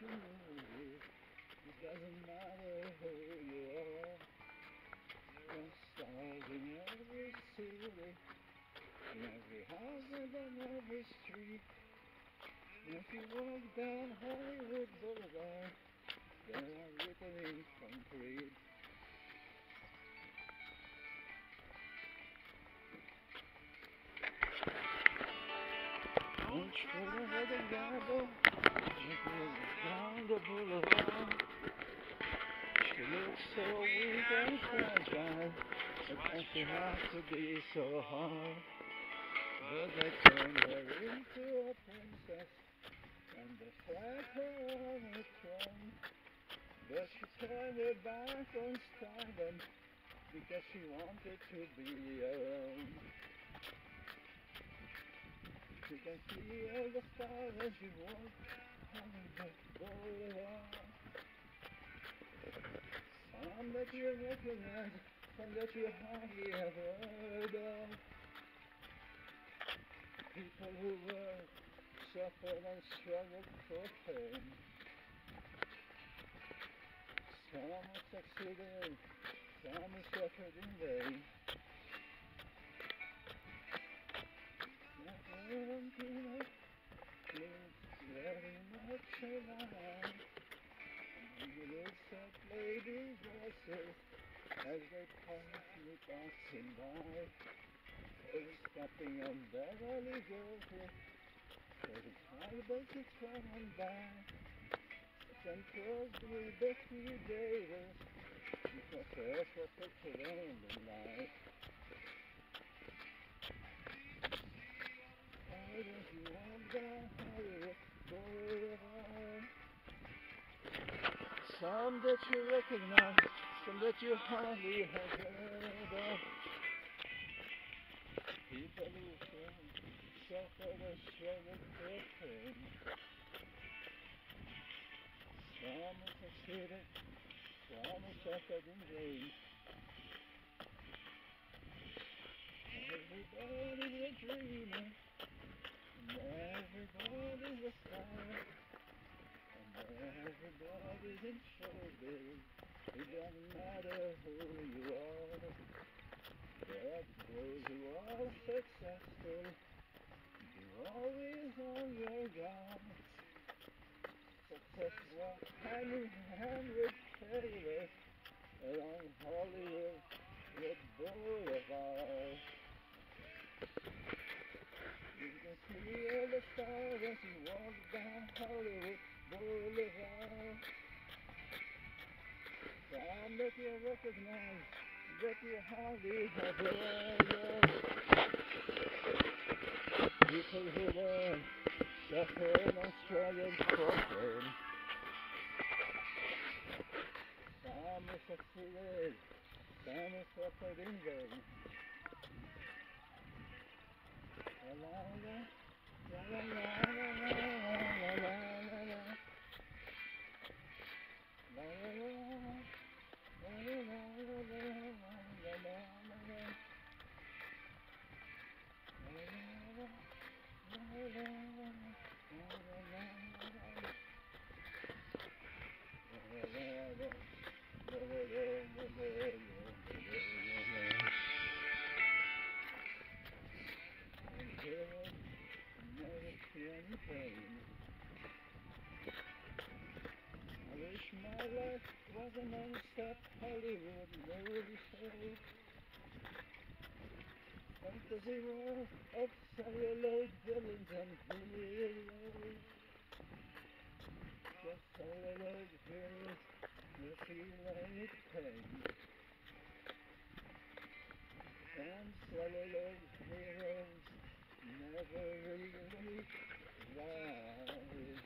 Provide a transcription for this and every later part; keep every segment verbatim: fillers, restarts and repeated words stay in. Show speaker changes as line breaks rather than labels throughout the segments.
It doesn't matter who you are. You're starving every city, in every house and on every street. And if you walk down Hollywood Boulevard, there are written in concrete. Don't try to hit the gavel, down the boulevard. She looks so weak and fragile, but she has to be so hard. But they turned her into a princess, and they flag her on a throne. But she turned her back on stardom, because she wanted to be alone. You can see all the stars as you walk on the boulevard. Some that you recognize, some that you hardly ever heard of. People who work, suffered and struggled for fame. Some succeeded, some suffered in vain. Valentina looks very much alive. He looks at ladies' dresses as they pass me passing by. They're stepping on Beverly Hills, there's high buses coming by. Some crossed with Betty Davis, because hers was such a random life. Why don't you walk down Hollywood Boulevard? Some that you recognize, some that you hardly have heard of. People who suffered and struggled for fame. Some succeeded, some suffered in vain. Everybody's a dreamer, and everybody's a star, and everybody's in showbiz. It doesn't matter who you are. There are those who are successful, you're always on your guard. Success walks hand in hand with failure along Hollywood Boulevard. You can see all the stars as you walk down Hollywood Boulevard. Some that you recognize, that you hardly have heard of. People who learn, suffered and struggled for fame. Some succeeded, some suffered in vain. La la la, la la la la la la la la la. La la la, la la la la la la la la la. La la la, la la la. I wish my life was a non-stop Hollywood movie show. Fantasy world of celluloid villains and heroes. Just celluloid heroes who feel like pain. And celluloid heroes never really rise.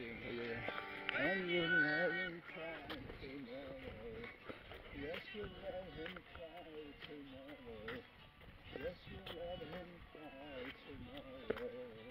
yeah. And you let him try tomorrow. Yes, you let him try tomorrow. Yes, you let him try tomorrow.